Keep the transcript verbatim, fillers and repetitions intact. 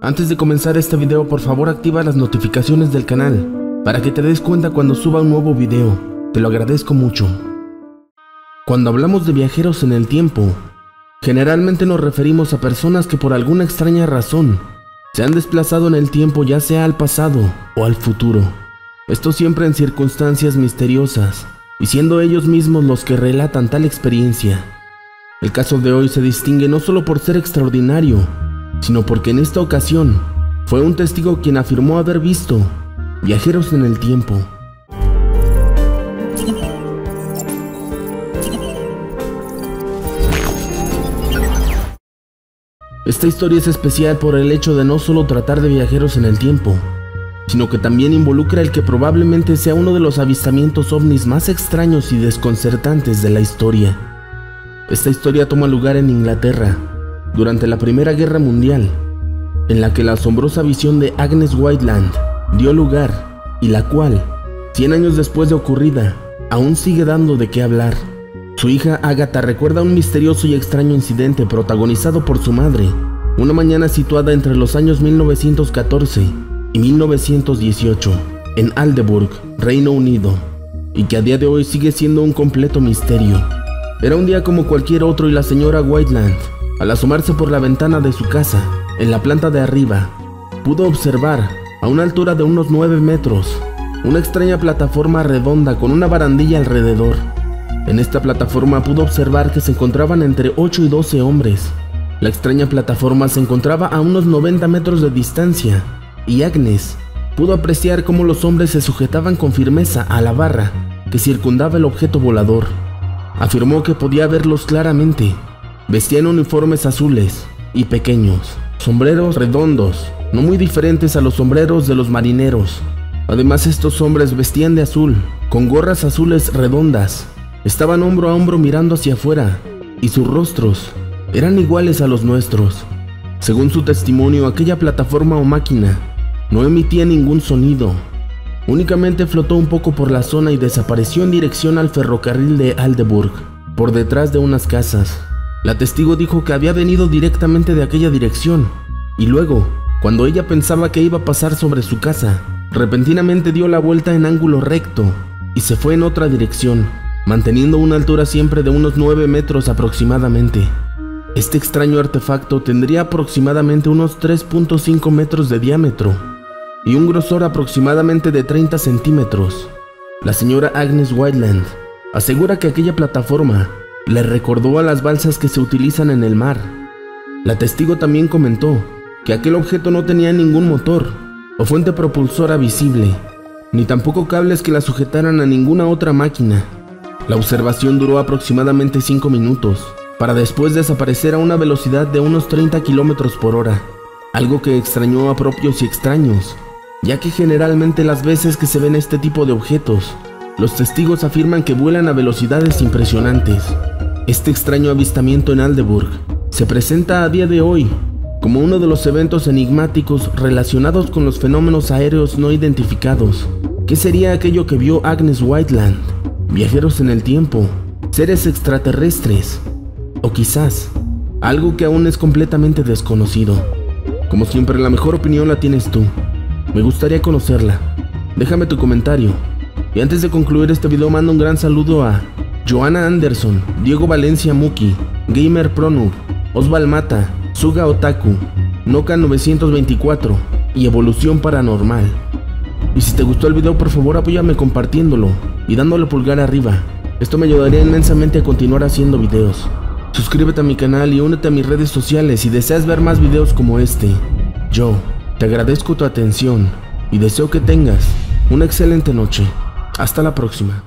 Antes de comenzar este video, por favor activa las notificaciones del canal para que te des cuenta cuando suba un nuevo video. Te lo agradezco mucho. Cuando hablamos de viajeros en el tiempo, generalmente nos referimos a personas que por alguna extraña razón se han desplazado en el tiempo, ya sea al pasado o al futuro. Esto siempre en circunstancias misteriosas y siendo ellos mismos los que relatan tal experiencia. El caso de hoy se distingue no solo por ser extraordinario, sino porque en esta ocasión fue un testigo quien afirmó haber visto viajeros en el tiempo. Esta historia es especial por el hecho de no solo tratar de viajeros en el tiempo, sino que también involucra el que probablemente sea uno de los avistamientos ovnis más extraños y desconcertantes de la historia. Esta historia toma lugar en Inglaterra, durante la Primera Guerra Mundial, en la que la asombrosa visión de Agnes Whiteland dio lugar y la cual, cien años después de ocurrida, aún sigue dando de qué hablar. Su hija Agatha recuerda un misterioso y extraño incidente protagonizado por su madre, una mañana situada entre los años mil novecientos catorce y mil novecientos dieciocho, en Aldeburgh, Reino Unido, y que a día de hoy sigue siendo un completo misterio. Era un día como cualquier otro y la señora Whiteland, al asomarse por la ventana de su casa, en la planta de arriba, pudo observar, a una altura de unos nueve metros, una extraña plataforma redonda con una barandilla alrededor. En esta plataforma pudo observar que se encontraban entre ocho y doce hombres. La extraña plataforma se encontraba a unos noventa metros de distancia, y Agnes pudo apreciar cómo los hombres se sujetaban con firmeza a la barra que circundaba el objeto volador. Afirmó que podía verlos claramente. Vestían uniformes azules y pequeños, sombreros redondos, no muy diferentes a los sombreros de los marineros. Además, estos hombres vestían de azul, con gorras azules redondas. Estaban hombro a hombro mirando hacia afuera, y sus rostros eran iguales a los nuestros. Según su testimonio, aquella plataforma o máquina no emitía ningún sonido. Únicamente flotó un poco por la zona y desapareció en dirección al ferrocarril de Aldeburgh, por detrás de unas casas. La testigo dijo que había venido directamente de aquella dirección, y luego, cuando ella pensaba que iba a pasar sobre su casa, repentinamente dio la vuelta en ángulo recto y se fue en otra dirección, manteniendo una altura siempre de unos nueve metros aproximadamente. Este extraño artefacto tendría aproximadamente unos tres punto cinco metros de diámetro y un grosor aproximadamente de treinta centímetros. La señora Agnes Whiteland asegura que aquella plataforma le recordó a las balsas que se utilizan en el mar. La testigo también comentó que aquel objeto no tenía ningún motor o fuente propulsora visible, ni tampoco cables que la sujetaran a ninguna otra máquina. La observación duró aproximadamente cinco minutos, para después desaparecer a una velocidad de unos treinta kilómetros por hora, algo que extrañó a propios y extraños, ya que generalmente las veces que se ven este tipo de objetos, los testigos afirman que vuelan a velocidades impresionantes. Este extraño avistamiento en Aldeburgh se presenta a día de hoy como uno de los eventos enigmáticos relacionados con los fenómenos aéreos no identificados. ¿Qué sería aquello que vio Agnes Whiteland? ¿Viajeros en el tiempo? ¿Seres extraterrestres? O quizás algo que aún es completamente desconocido. Como siempre, la mejor opinión la tienes tú. Me gustaría conocerla. Déjame tu comentario. Y antes de concluir este video, mando un gran saludo a Joana Anderson, Diego Valencia Muki, Gamer Pronub, Osval Mata, Suga Otaku, Noka novecientos veinticuatro y Evolución Paranormal. Y si te gustó el video, por favor apóyame compartiéndolo y dándole pulgar arriba. Esto me ayudaría inmensamente a continuar haciendo videos. Suscríbete a mi canal y únete a mis redes sociales si deseas ver más videos como este. Yo te agradezco tu atención y deseo que tengas una excelente noche. Hasta la próxima.